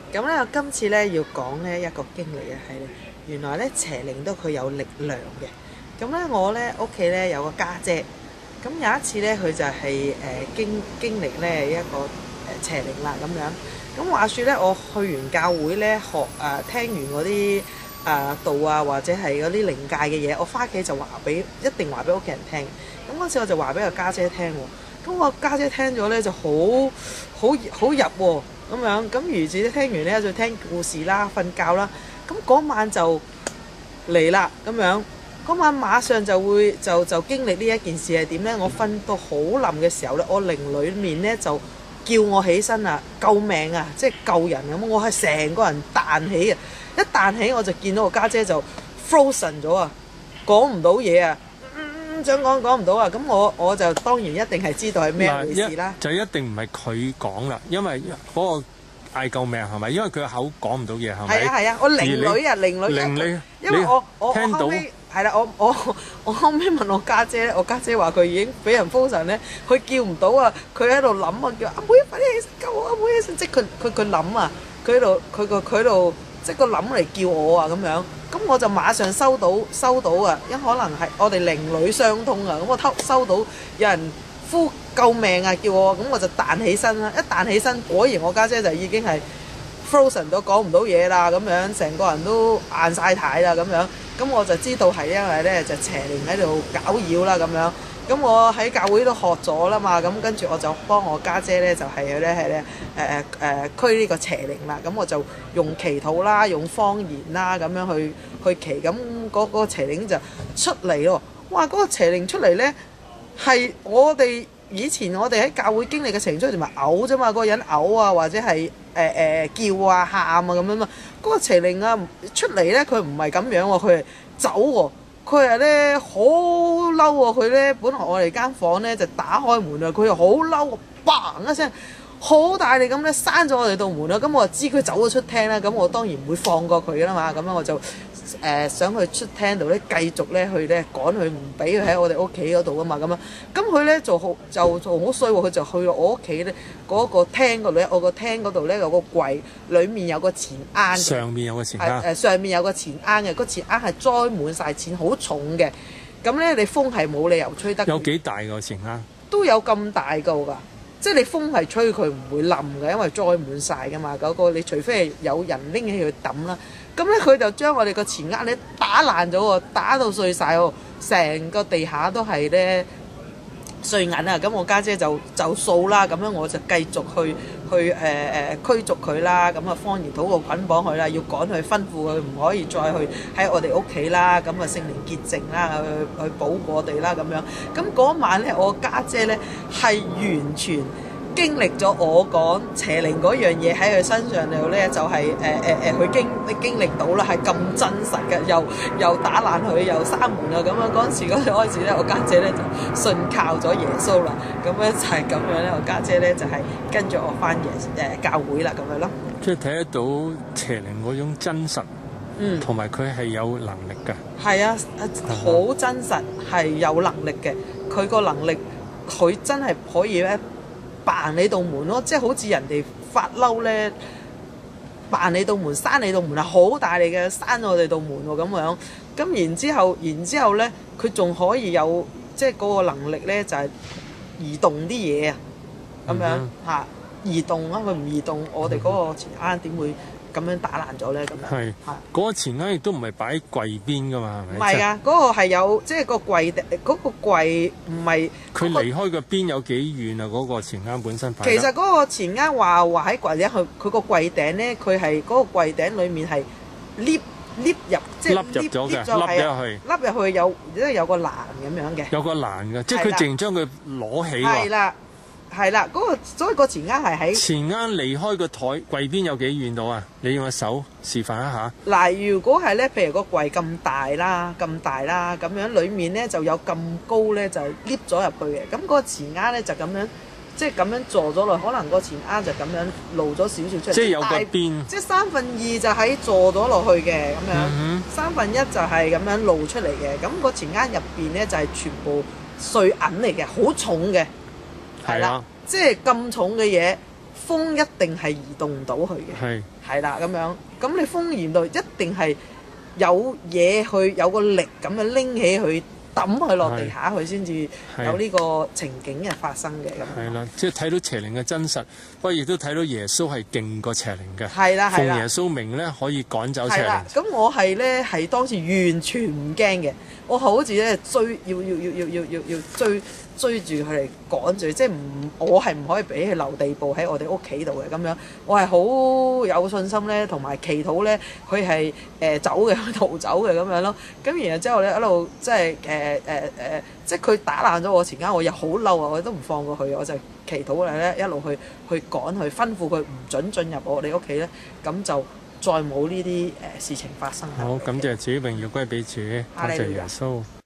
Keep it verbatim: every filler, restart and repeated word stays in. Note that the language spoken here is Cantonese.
咁咧，我今次咧要講咧一個經歷嘅係咧，原來咧邪靈都佢有力量嘅。咁咧我咧屋企咧有個家姐，咁有一次咧佢就係、是、誒、呃、經經歷咧一個誒邪靈啦咁樣。咁話説咧，我去完教會咧學誒、呃、聽完嗰啲誒道啊或者係嗰啲靈界嘅嘢，我翻屋企就話俾一定話俾屋企人聽。咁嗰次我就話俾個家姐聽喎，咁我家姐聽咗咧就好好好入喎。咁樣，咁如是聽完咧就聽故事啦、瞓覺啦。咁嗰晚就嚟啦，咁樣嗰晚馬上就會就就經歷呢一件事係點咧？我瞓到好冧嘅時候咧，我靈裡面咧就叫我起身啊，救命啊，即係救人咁。我係成個人彈起啊！一彈起我就見到我家姐就 frozen 咗啊，講唔到嘢啊！想講講唔到啊！咁我我就當然一定係知道係咩回事啦。 就一定唔係佢講啦，因為嗰個嗌救命係咪？因為佢口講唔到嘢係咪？ 係啊係啊！我靈女啊靈女， 靈你因為我我聽到我後尾係啦，我我我後尾問我家姐咧，我家姐話佢已經俾人封神咧，佢叫唔到啊！佢喺度諗啊，叫阿妹快啲起身救我，阿妹起身！即係佢佢佢諗啊，佢喺度佢個佢喺度即係個諗嚟叫我啊咁樣。咁我就馬上收到收到啊！因可能係我哋靈女相通啊！咁我偷收到有人呼救命啊，叫我，咁我就彈起身啦！一彈起身，果然我家姐就已經係 frozen 咗，講唔到嘢啦，咁樣成個人都硬晒太啦咁樣。咁我就知道係因為咧就邪靈喺度搞擾啦咁樣。咁我喺教會都學咗啦嘛，咁跟住我就幫我家姐咧就係咧係咧誒誒誒驅呢個邪靈啦。咁我就用祈禱啦，用方言啦咁樣去去祈，咁嗰個邪靈就出嚟咯。哇！嗰個邪靈出嚟咧係我哋以前我哋喺教會經歷嘅情緒，同埋嘔啫嘛，嗰個人嘔啊，或者係誒誒叫啊、喊啊咁樣嘛。嗰個邪靈啊出嚟咧，佢唔係咁樣喎，佢係走喎。佢係咧好嬲喎！佢咧本來我哋間房咧就打開門啊，佢又好嬲，嘭一聲好大力咁咧閂咗我哋道門啦。咁我就知佢走咗出廳啦，咁我當然唔會放過佢啦嘛。咁樣我就誒、呃、想去出廳度咧繼續咧去咧趕佢，唔俾佢喺我哋屋企嗰度啊嘛。咁樣咁佢咧就好就就好衰喎，佢就去到我屋企咧嗰個廳嗰度咧，我個廳嗰度咧有個櫃，裡面有個錢罌， 上面有個錢罌， 誒上面有個錢罌嘅，個錢罌係裝滿晒錢，好重嘅。咁咧你風係冇理由吹得。 有幾大個錢罌？ 都有咁大個㗎，即係你風係吹佢唔會冧嘅，因為裝滿晒㗎嘛。嗰個你除非係有人拎起去抌啦。咁咧佢就將我哋個錢罌咧打爛咗喎，打到碎晒喎，成個地下都係咧碎銀啊！咁我家姐就就掃啦，咁樣我就繼續去去誒誒、呃、驅逐佢啦。咁啊方言禱告捆綁佢啦，要趕佢，吩咐佢唔可以再去喺我哋屋企啦。咁啊聖靈潔淨啦，去去保護我哋啦咁樣。咁嗰晚咧，我家姐咧係完全經歷咗我講邪靈嗰樣嘢喺佢身上度咧，就係誒誒誒佢經經歷到啦，係咁真實嘅，又又打爛佢，又閂門啊咁樣。嗰陣時嗰陣開始咧，我家姐咧就信靠咗耶穌啦。咁樣就係咁樣咧，我家姐咧就係跟住我翻耶誒教會啦咁樣咯。 即係睇得到邪靈嗰種真實，嗯，同埋佢係有能力㗎。係啊，好真實，係有能力嘅。佢個能力，佢真係可以咧。扮你道門咯，即係好似人哋發嬲咧，扮你道門、閂你道門係好大力嘅，閂我哋道門喎咁樣。咁然之後，然之後咧，佢仲可以有即係嗰個能力咧，就係、是、移動啲嘢啊，咁樣嚇、嗯、移動啊！佢唔移動，我哋嗰個錢罌點會咁樣打爛咗咧？咁樣係係嗰個錢罌亦都唔係擺喺櫃邊噶嘛，係咪？唔係啊，嗰、嗰個係有即係個櫃頂，嗰、嗰個櫃唔係佢離開個邊有幾遠啊？嗰、嗰個錢罌本身擺。 其實嗰個錢罌話話喺櫃頂，佢佢個櫃頂咧，佢係嗰個櫃頂裡面係 lift lift 入，即係凹入咗嘅，凹入去， 凹入去有即係有個欄咁樣嘅。 有個欄嘅，即係佢淨將佢攞起喎。 係啦。係啦，嗰、那個所以個錢罌係喺錢罌離開個台櫃邊有幾遠到啊？你用個手示範一下。 嗱，如果係咧，譬如個櫃咁大啦，咁大啦，咁樣裡面咧就有咁高咧，就 lift 咗入去嘅。咁、那個錢罌咧就咁樣，即係咁樣坐咗落，可能個錢罌就咁樣露咗少少出嚟。 即係有個邊。 即係三分二就喺坐咗落去嘅咁樣，嗯、三分一就係咁樣露出嚟嘅。咁、那個錢罌入邊咧就係、是、全部碎銀嚟嘅，好重嘅。係啦，即係咁重嘅嘢風一定係移動唔到佢嘅， 係係啦咁樣。咁你風移到一定係有嘢去有個力咁樣拎起佢抌佢落地下，佢先至有呢個情景嘅發生嘅咁。 係啦，即係睇到邪靈嘅真實，不過亦都睇到耶穌係勁過邪靈嘅。 係啦係啦， 奉耶穌名咧可以趕走邪靈。 咁我係咧係當時完全唔驚嘅，我好似咧追要要要要要要要追追住佢嚟趕住，即係唔我係唔可以俾佢留地步喺我哋屋企度嘅咁樣。我係好有信心咧，同埋祈禱咧，佢係誒走嘅，逃走嘅咁樣咯。咁然後之後咧一路即係誒誒誒，即係佢打爛咗我前間，我又好嬲啊！我都唔放過佢，我就祈禱咧一路去去趕佢，吩咐佢唔准進入我哋屋企咧，咁就再冇呢啲誒事情發生。 好，感謝主，榮耀歸俾主，多謝耶穌。